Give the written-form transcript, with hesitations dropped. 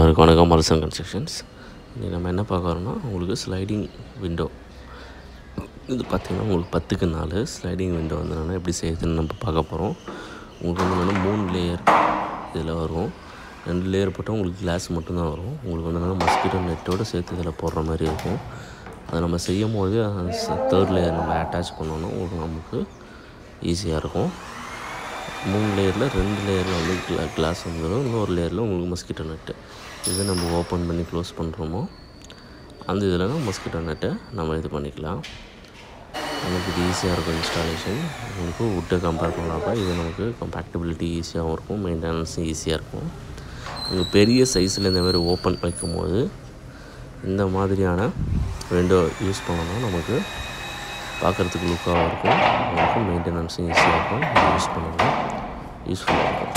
எல்லாருக்கும் வணக்கம். மல்சன் கன்ஸ்ட்ரக்ஷன்ஸ். இன்றைக்கி நம்ம என்ன பார்க்குறோன்னா, உங்களுக்கு ஸ்லைடிங் விண்டோ. இது பார்த்திங்கன்னா உங்களுக்கு 10க்கு 4 ஸ்லைடிங் விண்டோ வந்து என்னென்னா எப்படி செய்யுதுன்னு நம்ம பார்க்க போகிறோம். உங்களுக்கு வந்து என்னென்னா 3 லேயர் இதில் வரும். 2 லேயர் போட்டால் உங்களுக்கு கிளாஸ் மட்டும்தான் வரும். உங்களுக்கு வந்து என்னென்னா மஸ்கிட்டோ நெட்டோடு சேர்த்து இதில் போடுற மாதிரி இருக்கும். அதை நம்ம செய்யும் போது 3rd லேயர் நம்ம அட்டாச் பண்ணோன்னா உங்களுக்கு நமக்கு ஈஸியாக இருக்கும். 3 லேயரில் 2 லேயரில் வந்து கிளாஸ் வந்துடும். இன்னொரு லேயரில் உங்களுக்கு மஸ்கிட்டோ நெட்டு. இதை நம்ம ஓப்பன் பண்ணி க்ளோஸ் பண்ணுறோமோ அந்த இதில் மஸ்கிட்டோ நெட்டை நம்ம இது பண்ணிக்கலாம். நமக்கு இது ஈஸியாக இருக்கும் இன்ஸ்டாலேஷன். உங்களுக்கு வுட்டை கம்பேர் பண்ணாப்போ இது நமக்கு கம்பேக்டபிலிட்டி ஈஸியாகவும் இருக்கும், மெயின்டெனன்ஸும் ஈஸியாக இருக்கும். நீங்கள் பெரிய சைஸில் இந்த மாதிரி ஓப்பன் வைக்கும்போது இந்த மாதிரியான விண்டோ யூஸ் பண்ணோம்னா நமக்கு பார்க்குறதுக்கு லுக்காகவும் இருக்கும், நமக்கு மெயின்டெனன்ஸும் ஈஸியாக இருக்கும். இது யூஸ் பண்ணணும், யூஸ்ஃபுல்லாக இருக்கும்.